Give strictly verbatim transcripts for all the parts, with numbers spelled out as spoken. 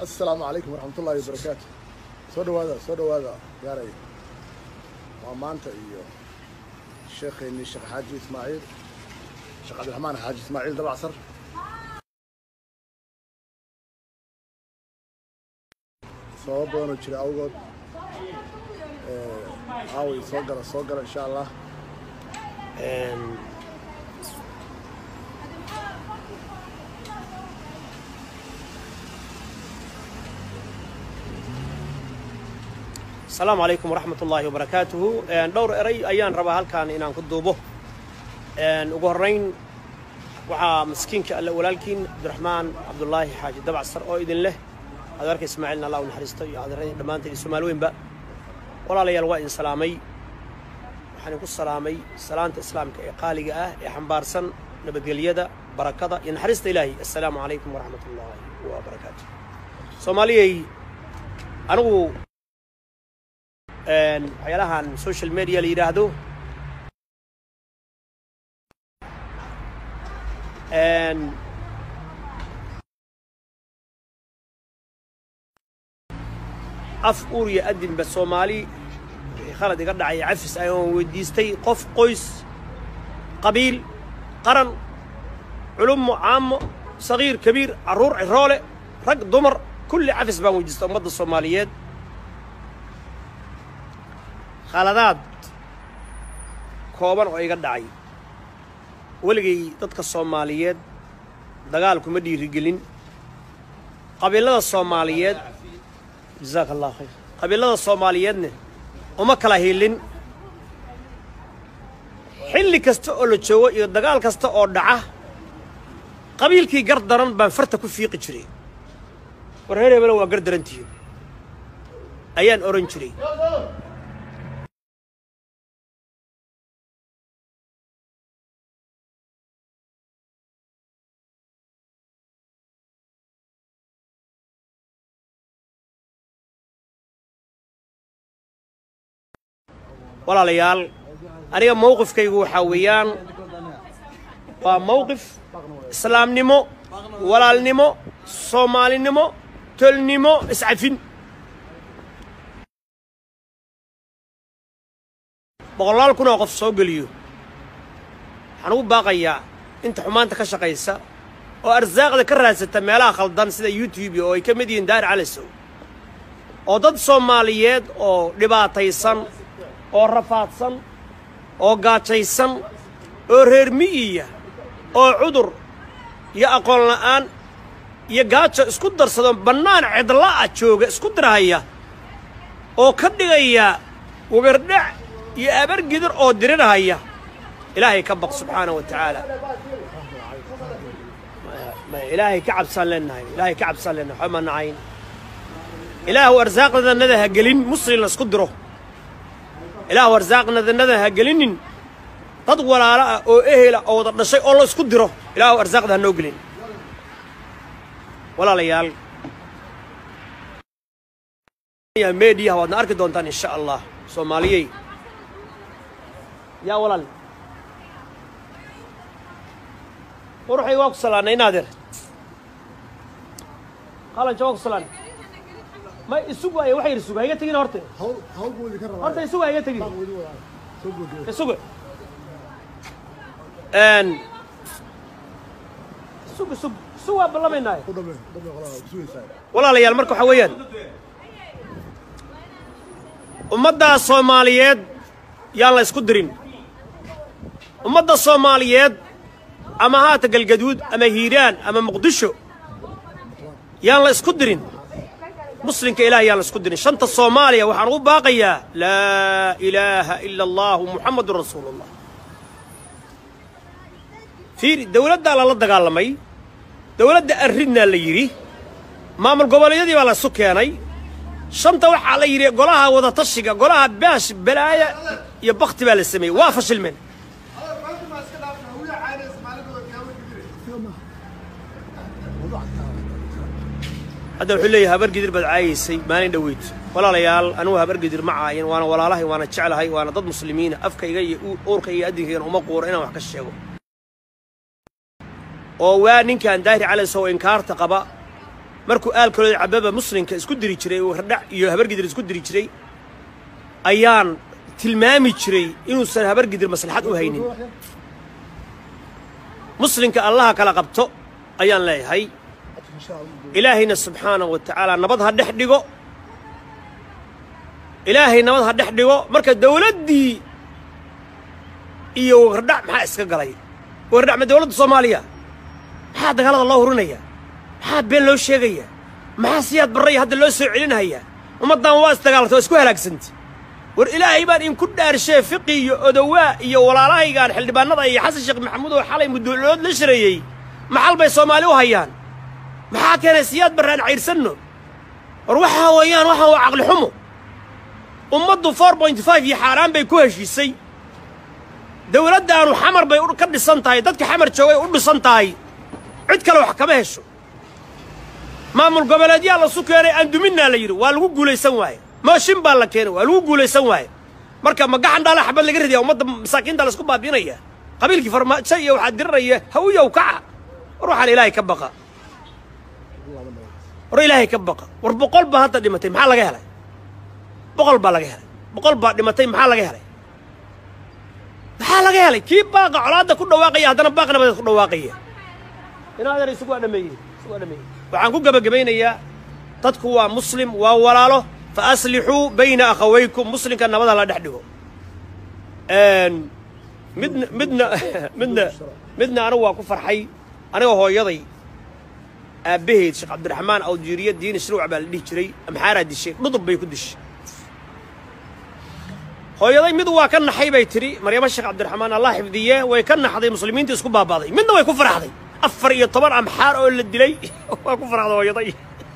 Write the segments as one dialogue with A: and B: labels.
A: السلام عليكم ورحمة الله وبركاته. صدوا هذا صدوا هذا يا ري. وما أنت إيوه. الشيخ إني الشيخ حاج إسماعيل. الشيخ عبد الرحمن حاج إسماعيل دبع عصر. صوبون وشري أوجد. عاوي صقر صقر إن شاء الله.
B: السلام عليكم ورحمة الله وبركاته. دور إري أيان ربا هالكان إنان كدوبه. وقرين وعا مسكينك ألا ولالكين عبد الرحمن عبد الله حاج دبع السر أو إذن له هذاك إسماعيلنا الله ونحرسته هذا الرين دمان تلي سمالوين بقى ولا لي الوائن سلامي وحنقول سلامي سلامة إسلامك إقالي آه يحنبارسن نبدي اليد بركة ينحرست إلهي. السلام عليكم ورحمة الله وبركاته. سومالي أنا waxyaalahan social media la yiraahdo een af uuriya adin ba Soomaali khalad iga dhacay cafis ayaan weydiistay qof qoys qabiil qaran culum caam صغير كبير عرور عرole rag dumar kulli cafis baan weydiistay ummadda Soomaaliyeed خالدات كوبان oo iga dhacay waligay dadka Soomaaliyeed dagaalku ma dhiirigelin qabiilada Soomaaliyeed jazakallahu khayr qabiilada Soomaaliyeedna uma kala helin xilli kasta oo la joogo iyo dagaal kasta oo dhaca qabiilkii gar daran baan farta ku fiiqi jiray war heerebala waa gar darantii ayaan oran jiray ولا ليال أنا موقف كيجو حويان وموقف إسلام نمو ولا نمو صومالي نمو تل نمو إسعفين بقول لكم أقف صوب اليوم حنو باقيا أنت حمان تكشق يسا وأرزاق ذكرها ستة ملاك خلدان سيدا يوتيوب أو كمدين دار على السو أو ضد صوماليات أو لباتيسان oo rafaadsan oo gaajaysan oo reer miyiga oo cudur iyo aqoon la'aan iyo gaajo isku darsadan banaan cidla ah jooga isku dirahaya oo ka dhigaya wagardhac iyo abar gidir oo dirinahaya ilaahay ka baq subhanahu wa ta'ala ma ilaahay ka cabsan leenahay ilaahay ka cabsan leenahay xuma nacayn ilaahu arsaaqada nadaha gelin muslim la isku diro إله ورزاقنا ذنده هجلين تطول على أو إهلا أو ضد شيء الله يسكدره إله ورزاقنا نوجلين ولا ليال يا ميديا هو نارك دونتان إن شاء الله صومالية يا ولال وروح يوقف صلانة ينادر قال جوق صلانة ما السوق أي واحد السوق هي تجين هرتة
A: هو هو بقول لك
B: هرتة السوق هي تجين السوق أن السوق السوق سوق بالله من هاي ولا ليال مركو حويان ومدة الصوماليات يلا يسكدرين ومدة الصوماليات أما هات الجدود أما هيران أما مقدشو يلا يسكدرين مسلم كإله يلا سكدني شنطة الصومالية وحنقول باقية لا إله إلا الله محمد رسول الله في دولة دا الله دقال لمي دولة دا أرهدنا اللي يري مام القبل يدي ولا سكياني شنطة وحا اللي يري قولها وضا تشيقا قولها باش بلايا يبقت بالسمي وافش المن هذا وحلي هبر قدر بدعايسي ماني دويت ولا ليال أنا هبر قدر معاين وأنا ولا الله وأنا تشعل هاي وأنا ضد مسلمين أفكا يجي أورك يأدي هنا وما قور أنا وحكي الشيء oo waa ninkan daahir cali soo inkaarta qaba markuu aalkolooda cababa muslimka isku diri jiray oo hardhac iyo habargidir isku diri jiray ayaan tilmaami jiray inuusan habargidir maslaxad u haynin muslimka allaha kala qabto ayaan leeyahay ilaahayna subxaanahu wa tacaala nabad ha dhex dhigo ilaahay nabad ha dhex dhigo marka dawladdii iyo hardhac maxaa iska galay hardhac ma dawladda soomaaliya maxaa dagaalada loo hurinaya maxaa been loo sheegaya maxaa siyaad barray hadda loo soo celinaya ummaddan waa isdagaalata waa isku halaagsantay war ilaahay baan idinku dhaarshay fiqi iyo odowaa iyo walaalahaygaan xildhibaanada iyo xasan sheekh maxamuud oo xalay muddoolood la shareeyey maxal bay soomaali u hayaan maxaa keenay siyaad barraan cayrsanno war waxaa weeyaan waxaa waa caqli xumo ummaddu four point five iyo xaaraan bay ku heshiisay dawladdaanu xamar bay ka dhisan tahay dadka xamar joogay u dhisan tahay cid kale wax kama hesho maamul goboleedyaa la su keenay aan duminnaa la yidhi waa lagu guulaysan waaye mooshin baa la keenay waa lagu guulaysan waaye marka ma gacan dhaala xabad laga ridiyaa ummadda masaakiinta laisku baabiinaya qabiilkii farmaajo iyo waxaa diriraya hawiyow kaca war waxaan ilaahay ka baqa war ilaahay ka baqa war boqol baa hadda dhimatay maxaa laga helay boqol baa laga helay boqol baa dhimatay maxaa laga helay maxaa laga helay kii baaqa colaadda ku dhawaaqaya haddana baaq nabadeed ku dhawaaqaya inaadan isugu waa dhameeyey isugu waa dhameeyey waxaan ku gabagabaynayaa dadku waa muslim waa walaalo fa aslixuu bayna akhawaykum muslimka nabada la dhex dhigo midna midna midna midna anigu waa ku farxay aniga hooyaday aabbaheed sheekh cabdiraxmaan awjiiriya diini shruuc baa la dhihi jiray amxaaraa dishay dhudub bay ku dishay hooyaday mid waa ka naxay bay tidhi maryamo sheekh cabdiraxmaan allah xifdiye way ka naxday muslimiinta isku baabaaday midna way ku faraxday afar iyo toban amxaar oo la dilay waa ku faraxday hooyaday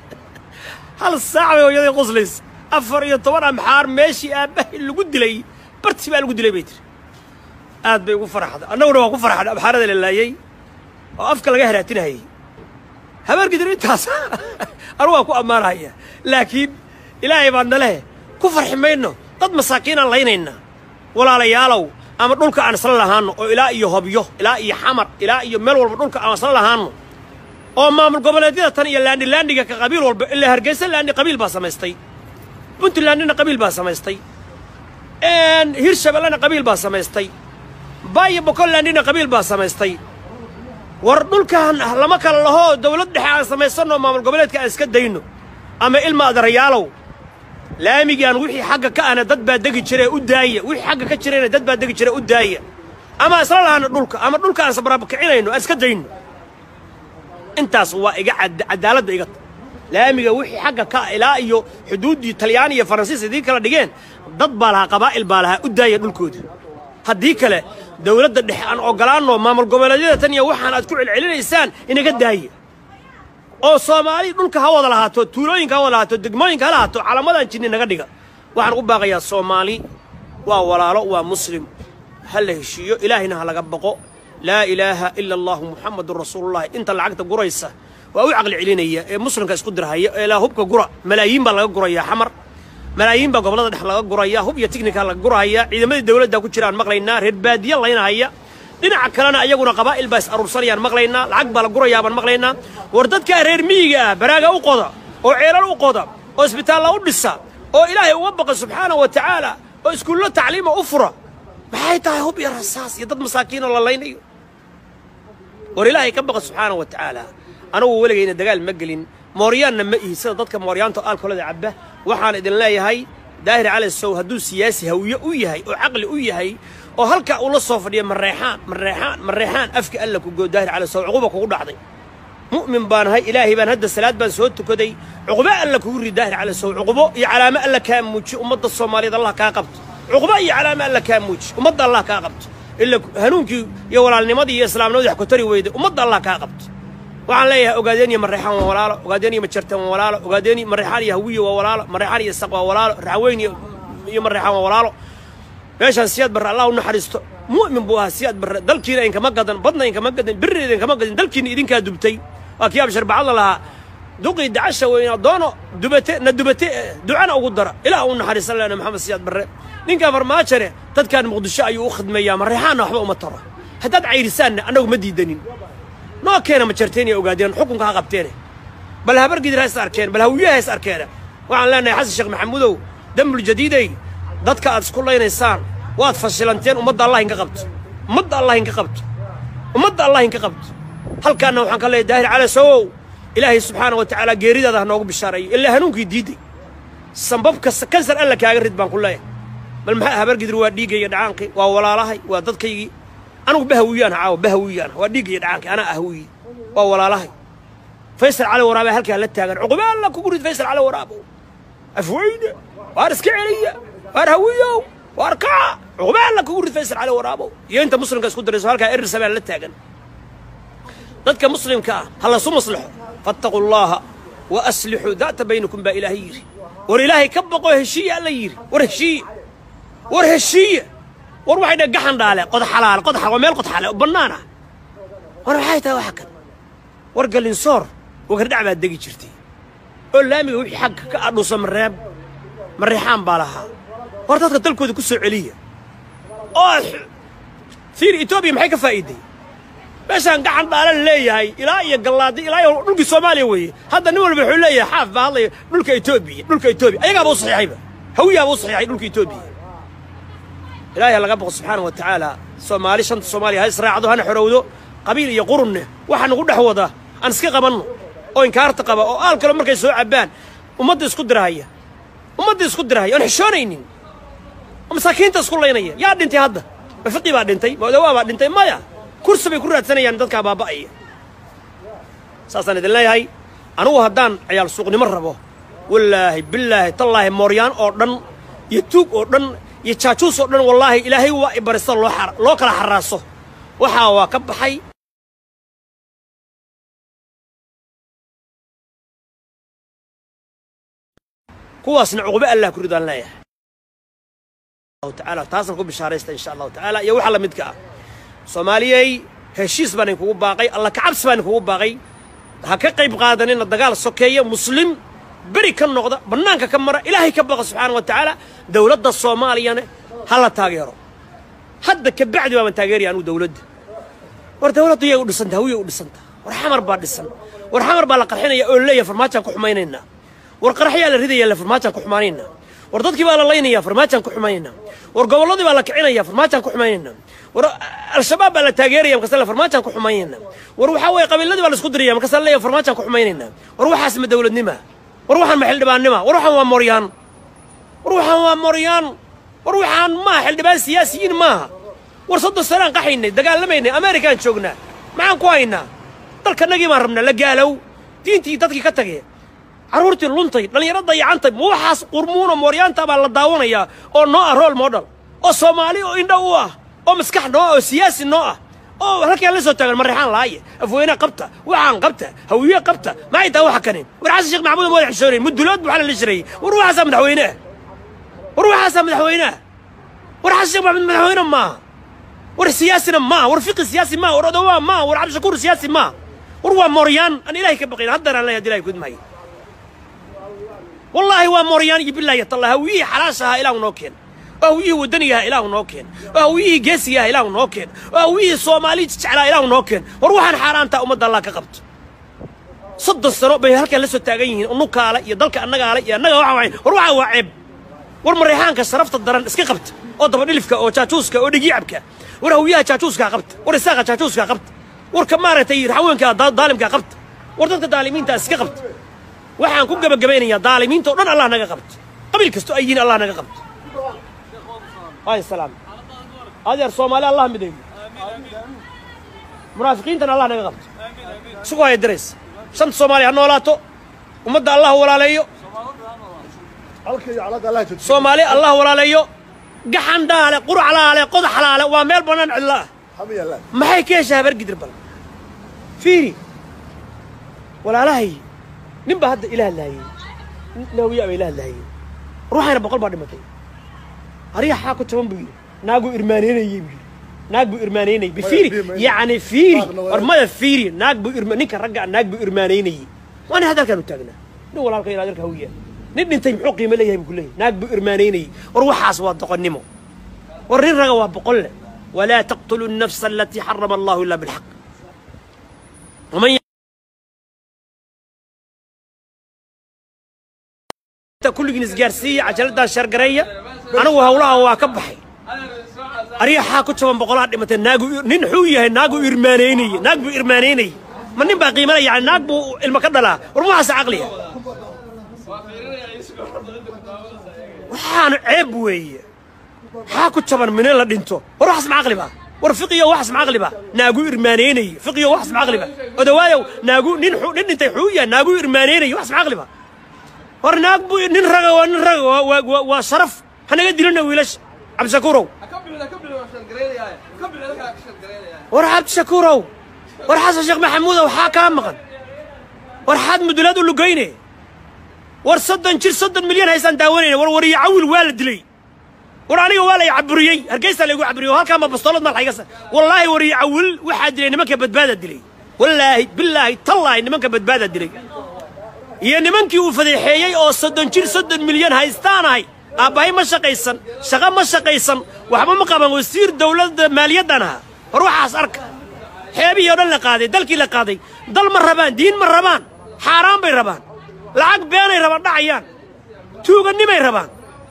B: hal saac bay hooyaday qoslaysa afar iyo toban amxaar meeshii aabbahay lagu dilay barti baa lagu dilay bay tidhi aad bay ugu faraxday annaguna waa ku faraxday amxaarada la laayay oo afka laga haraatinahayay habargidir intaas anu waa ku ammaanahaya laakiin ilaahay baa naleh ku farxi mayno dad masaakiinaan laynaynaa walaalayaalow ama dhulka aan isla lahaanno oo ilaa iyo hobyo ilaa iyo xamar ilaa iyo meel walba dhulka aan isla lahaanno oo maamul goboleedyada tan iyo laandhi laandhiga ka qabiil walba ilaa hargeysa laandhi qabiil baa samaystay puntlandina qabiil baa samaystay hirshabellena qabiil baa samaystay baayo bokolandina qabiil baa samaystay war dhulkan lama kala laho dawlad dhexe aan samaysanno maamul goboleedka aan iska dayno ama ilma adarayaalow laamigaan wixii xagga ka ana dad baa degi jiree u daaya wixii xagga ka jirayna dad baa degi jire u daaya ama isla lahaana dhulka ama dhulka aan sabraabakicinayno aan iska dayno intaas waa iga cadaaladda iga ta laamiga wixii xagga ka ilaa iyo xuduuddii talyaani iyo faransiis idii kala dhigeen dad baa lahaa qabaa'il baa lahaa u daaya dhulkooda haddii kale dawladda dhexe aan oggolaanno maamul goboleedyada tan iyo waxaan aad ku celcelinaysaan inaga daaya oo soomaali dhulka ha wada lahaato tuulooyinka ha wada lahaato degmooyinka ha lahaato calamadaan jinni naga dhiga waxaan u baaqayaa soomaali waa walaalo waa muslim ha la heshiiyo ilaahayna ha laga baqo laa ilaaha ila allahu muxamadun rasuulullahi inta lacagta guraysa waa u caqli celinaya ee muslimka isku dirhaya ee ilaa hubka gura malaayiin baa laga gurayaa xamar malaayiin baa gobollada dhex laga gurayaa hub iyo tignika laga gurahaya ciidamadii dawladda ku jiraan maqlaynaa reer baadiya laynahaya dhinaca kalena ayaguna qabaa'il baa is aruursanayaan maqlaynaa lacag baa la gurayaa baan maqlaynaa war dadkaa reer miyiga ah baraaga u qoda oo ceelal u qoda oo isbitaalla u dhisa oo ilaahay uga baqa subxaanahu wa tacaala oo iskuullo tacliima u fura maxay tahay hub iyo rasaas iyo dad masaakiinoo la laynayo war ilaahay ka baqa subxaanahu wa tacaala anugu weligayna dagaal ma gelin mooryaanna ma ihi sida dadka mooryaanta aalkolada cabba waxaan idin leeyahay daahir cali sow hadduu siyaasi hawiye u yahay oo caqli u yahay oo halkaa uu la soo fadhiya mareexaan mareexaan mareexaan afka alla ku goo daahir cali sow cuquba kugu dhacday mu'min baan ahay ilaahay baan hadda salaad baan soo tukaday cuquba alla kugu ri daahir cali sow cuqubo iyo calaamo alla kaa muuji ummadda soomaaliyeed allah kaa qabto cuquba iyo calaamo alla kaa muuji ummadda allah kaa qabto ila hanuunkii iyo walaalnimadii iyo islaamnimadii wax ku tari weyday ummadda allah kaa qabto waxaan leeyahay ogaadeen iyo mareexaan waa walaalo ogaadeen iyo majartaan waa walaalo ogaadeen iyo mareexaan iyo hawiye waa walaalo mareexaan iyo saq waa walaalo raxweyn iyo mareexaan waa walaalo meeshaan siyaad barre allah u naxariisto mu'min buu ahaa siyaad barre dalkiina inkama gadan badna inkama gadan birriina inkama gadan dalkiina idinkaa dubtay waa kii abshar bacadla lahaa duqii dacasha weyna doono dubate na dubate ducana ugu dara ilaah u naxariisan lehna maxamed siyaad barre ninkaa farmaajare dadkan muqdisho ayuu u khidmeeyaa mareexaanna waxba uma taro haddaad cayrisaanna annagu ma diidanin noo keena ma jarteen iyo ogaadeen xukunka ha qabteene بل هبر قدر هاي أركان بل هوية هاي أركانه وعن لنا حسن الشيخ محمودو دم الجديدي ضدك أذكر الله إنسان واد فشلنتين ومد الله إنك قبت مد الله إنك قبت ومد الله إنك قبت هل كان وحن قال داهر على سو إلهي سبحانه وتعالى جريد هذا نوق بالشرعي إلا هنوك يديدي سبب كسر قال لك يا ريت بان كله بل ما هبر قدر واديك يدعانك وولا لهي وضدك أنا بهويان عاو بهويان واديك يدعانك أنا أهوي وولا لهي فيصل على ورابه هلك لا تاغن عقبال الله كقولت فيصل على ورابه افويد وارسك عليا وارهويو واركع عقبال الله كقولت فيصل على ورابه يا انت مسلم كاسكو دريسو هلك ارسل لا تاغن ددك مسلم كا هلا سو مصلحه فاتقوا الله واصلحوا ذات بينكم با الهي ور الهي كبقو هشيه الله يري ور هشيه ور هشيه ور waxay dhagaxan dhaale qod xalaal qod xalaal meel qod xalaal banaana war waxay taa waxa kan war galin soor وقرد عباد دقي شرتي قول لامي وحي حق كأرضو سمراب مريحان بالها ورطات قتلكو ذي كسو عليا أوه ثير إتوبيا محيك فايدي بس هنقعن بالا اللي هاي إلهي قلادي إلهي نلقي صومالي وي هذا نول بحولي حاف بالله نلقي إتوبيا نلقي إتوبيا أيها أبو صحيحي هوية أبو صحيحي نلقي إتوبيا إلهي الله قبق سبحانه وتعالى صومالي شنط صومالي هاي سراعدو هانا حرودو قبيل يقرنه وحن نقول حوضه أنا سكي قبنه oo inkaarta qaba oo aal kale markay soo cabaan ummadda isku dirahaya ummadda isku dirahaya aan xishoonaynin masaakiinta isku leeynaya yaa dhintay hadda ma fiqi baa dhintay ma dawaa baa dhintay maya kursi bay ku raadsanayaan dadka baaba'aya saasan idin leeyahay anigu haddaan ciyaal suuqnimo rabo wallaahi billaahi tallaahi mooryaan oo dhan iyo tuug oo dhan iyo jaajuus oo dhan wallaahi ilaahay waa ibarista loo loo kala xaraaso waxaa waa ka baxay كواسنا عقبة الله كريد الله يا الله تعالى تاسن كوب بشاريست إن شاء الله تعالى يا وحلا مدكا سوماليي هشيس بني كوب باقي الله كعبس بني كوب باقي هكا قيب قادنين الدجال السكية مسلم بري كم نقطة بنانك كم مرة إلهي كبق سبحانه وتعالى دولة الصومالية هلا تاجره حد كبعد ما من تاجري أنا ودولة ودولة هي ودسنت هوية ودسنت ورحمر بعد السنة ورحمر بالك الحين يقول لي فرماتك وحميننا ورقرحيا الردي يلا فرماتك وحمانينا وردتك بقى الله ينيا فرماتك وحمانينا ورقولدي بقى لك عينيا فرماتك وحمانينا ور الشباب بقى تاجريا مكسل فرماتك وحمانينا وروح ويا قبيلتي بقى السكدريه مكسل لي فرماتك وحمانينا وروح اسم الدوله نما وروح المحل دبان نما وروح موريان وروح موريان وروح ما حل دبان سياسيين ما ورصدوا السلام قحيني دقالميني امريكان شوقنا معان كوينا دلك نجي ما ربنا لا قالوا دينتي ددكي كتغي عرورتي لونتي دليرada dayacantay ma waxaas qurmuuna mooryaanta baa la daawanaya oo noo ah role model oo Soomaali oo indha u ah oo maskax noo oo siyaasi noo ah oo halkii la soo taagan marixaan laaye afweena qabta waxaan qabta hawiye qabta ma ay taa wax kanin war xasan sheekh maxamuud madax xishoonay mudulood waxa la jiray war waxaas madaxweynaha war waxaas madaxweynaha war xasan sheekh maxamuud madaxweyne ma war siyaasina ma war fiqi siyaasi ma war odawa ma war cabdi shakuur siyaasi ma war waa mooryaan an ilaahay ka baqin haddana la ilaahay ku dhimay والله وموريان يجيب الله يطلع هويه حراسها إلى ونوكين هويه ودنيها إلى ونوكين هويه جيسيها إلى ونوكين هويه صومالي تشعل إلى ونوكين وروحان حرام تا أمد الله كقبت صد السرو بهالك لسه تاجين النك على يضلك النجا على النجا وعين وروح وعيب ورمريحان كسرفت الدرن اسكي قبت أو طبعا لفك أو تشاتوسك أو دقيعبك ورويه تشاتوسك قبت ورساقة تشاتوسك قبت وركمارة تير حوينك ظالمك قبت وردت ظالمين تاسكي قبت waxaan ku gabagabeynaya daalimiinta oo dhan Allah naga qabto qabiil kasto ayin Allah naga qabto ay salaam adeer Soomaali Allah miday munaafiqiintan Allah naga qabto sugo ay direys shan Soomaali ha noolaato ummadda Allah walaaleeyo
A: halkii calad Allah jid
B: Soomaali Allah walaaleeyo gaxan daale qurux laale qodax laale waa meel banaan cilla
A: habiya Allah
B: maxay ka shahabar gidir bal fiiri walaalahay نبى هذا إله الله ناوي أبي إله الله روحنا بقول بعد ما تي أريح حاكو تمام بيجي ناقو إرمانين يجي ناقو إرمانين يجي بفيري يعني فيري أرمى فيري ناقو إرمانين كرجع ناقو إرمانين يجي وأنا هذا كانوا تاجنا نو والله كي هذا الهوية نبي نتي محقي مليه يقول ناقو إرمانين يجي وروح أصوات تقنمه ورين رجوا بقول ولا تقتلوا النفس التي حرم الله إلا بالحق ومن sheergaraysta kulligiin isgaarsiiya cajaladaan sheergareeya anigu hawlaha waa ka baxay ariyaxaa ku jaban boqolaad dhimatay naagu nin xuu yahay naagu irmaaneynaya naag buu irmaaneynaya ma nin baa qiimanaya yani naag buu ilma ka dhalaa war waxaas caqliya waxaan ceeb weeye maxaa ku jaban mine la dhinto war waxaas ma caqli baa war fiqiyo waxaas ma caqli baa naagu irmaaneynaya fiqiyo waxaas ma caqli baa odawaayow naagu nin xuu nin dhintay xuu yahay naagu irmaaneynaya waxaas ma caqli baa war naag buu nin raga waa nin raga waa waa sharaf hanaga dilina wiilasha cabdishakuurow war cabdishakuurow war xasan sheekh maxamuudow waxaa kaa maqan war xaad mudulaad u lugayne war soddon jir soddon milyan haysaan daawanayna war wariyo cawil waa la dilay war aniga waa la i caburiyey hargeysa laygu caburiyey halkaa ma bastoolad madaxa iga sa wallaahi wariyo cawil waxaa dilay nimanka badbaada dilay wallaahi billaahi tallaahi nimanka badbaada dilay iyo nimankii uu fadeexeeyey oo soddon jir soddon milyan haystaanahay aabbahay ma shaqaysan shaqo ma shaqaysan waxba ma qaban wasiir dawladda maaliyaddan aha war waxaas arka xeebihii oo dhan la qaaday dalkii la qaaday dal ma rabaan diin ma rabaan xaaraan bay rabaan lacag beenay rabaan dhacayaan tuugannimay rabaan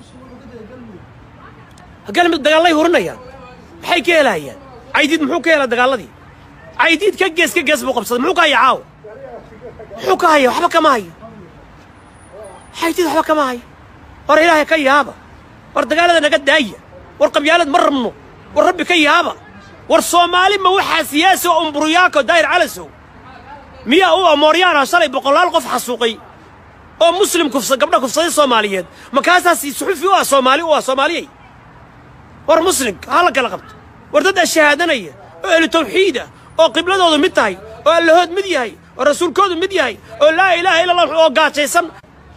B: galmid dagaallay hurinayaan maxay ka helayaan caydiid muxuu ka helaa dagaalladii caydiid ka gees ka gees buu qabsaday muxuu ka haya caawa muxuu ka haya waxba kama hayo caydiid waxba kama hayo war ilaahay ka yaaba war dagaalada naga daaya war qabyaalad ma rabno war rabbi ka yaaba war soomaali ma waxaa siyaasi oo umburuyaako daahir calasow miyaa u amooryaana shalay boqolaal qof xasuuqay oo muslim kufsa gabdha kufsaday soomaaliyeed makaasaas suxufi u ah soomaali u ah soomaaliyey war muslimka hala kala qabto war dad ashahaadanaya oo ahlu tawxiid ah oo qibladoodu mid tahay oo allahood mid yahay oo rasuulkoodu mid yahay oo laa ilaaha illa allah oo gaajaysan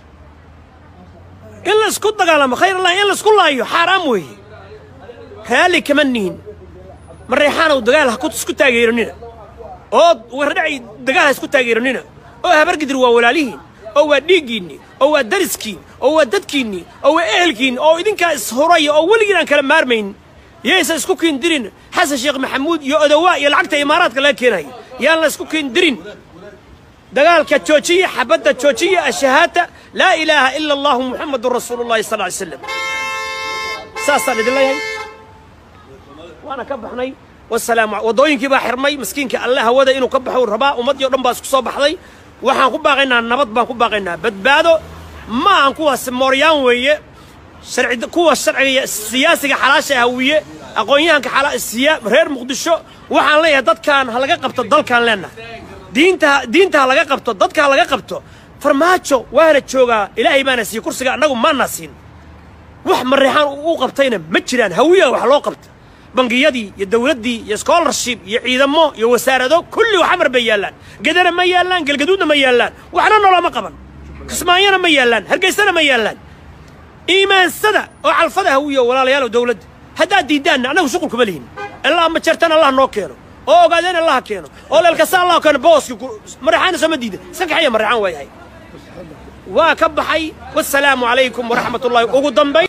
B: in la isku dagaalamo khayr allah in la isku laayo xaaraam weeye raalli kama nihin mareexaanow dagaal ha ku isku taageeranina oo wardhacay dagaal ha isku taageeranina oo habargidir waa walaalihiin oo waa dhiiggiinni oo waa dariskiin oo waa dadkiinni oo waa ehelkiin oo idinkaa ishuraya oo weligiin aan kala maarmayn yaysa isku kiindirin xasan sheekh maxamuud iyo odawaa iyo lacagta imaaraadka laga keenaya yaan la isku kiindirin dagaalka joojiya xabadda joojiya ashahaata laa ilaaha ila allahu muxamadun rasuulullahi sal ly slam saasaan idin leeyahay waana ka baxnay wasalaamu waddooyinkii baa xirmay miskiinka alle hawada inuu ka baxo rabaa ummaddii o dhan baa isku soo baxday waxaan ku baaqaynaa nabad baan ku baaqaynaa badbaado ma aan kuwaas mooryaan weeye sharci kuwa sharciga siyaasiga xalaasha hawiye aqoonyahanka xalaasiya reer muqdisho waxaan leeyahay dadkan ha laga qabto dalkan leenahay diinta diinta ha laga qabto dadka ha laga qabto farmaajo waana joogaa ilaahay baana siiye kursiga annagu maana siin wax mareexaan u qabtayna ma jiraan hawiya wax loo qabta bangiyadii iyo dawladdii iyo scholarship iyo ciidamo iyo wasaarado kulli wax amar bay yaallaan gedana ma yaallaan galgaduudna ma yaallaan waxna noloma qaban kismaayana ma yaallaan hargeysana ma yaallaan iimaansada oo calfada hawiya walaalayaal dawladda haddaad diidaanna annagu shuqul kuma lihin ilaa ma jartan allah noo keeno oo ogaadeen allah keeno oo leelkasa allah keeno booski mareexaana sama diida iska kaxaya mareexaan waa yahay waa ka baxay wassalaamu calaykum waraxmatullaahi ugu dambayn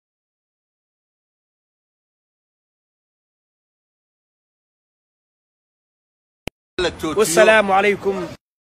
B: والسلام عليكم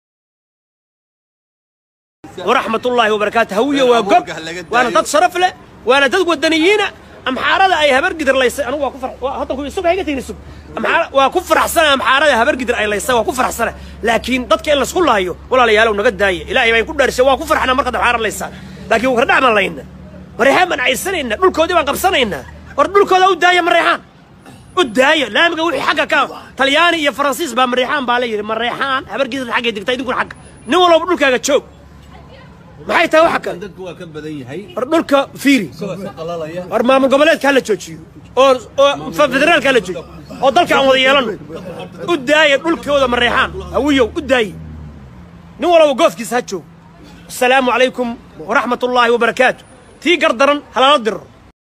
B: ورحمة الله وبركاته هوية وقب وأنا ضد شرف له وأنا ضد ودنيين أم حارة أي هبر قدر ليس أنا وكفر هذا هو السوق هيك تيجي السوق أم حارة وكفر حسنة أم حارة هبر قدر أي ليس وكفر حسنة لكن ضد كإلا سكول هايو ولا ليالو نقد داي لا يبي يكون درس وكفر إحنا مرقد حارة ليس لكن وخدع من لينا مريحان من عيسنا إن دول كودي وانقبسنا إن وردول كودي وداية مريحان وداية لا مقول حاجة كام طلياني يا فرنسيس بمريحان بالي مريحان هبر قدر حاجة دكتور يقول حاجة نولو بدول كذا تشوف maxay tahay waxa kale dadku waa ka badan yahay dhulka fiiri armaam goboleedka la joojiyo oo federaalka la joojiyo oo dalka aan wada yeelano u daayay dhulkooda mareexaan hawiyo u daayay nin walba goofkiisa ha joog assalaamu calaykum waraxmatullaahi wabarakaatuh tii gardaran halala diro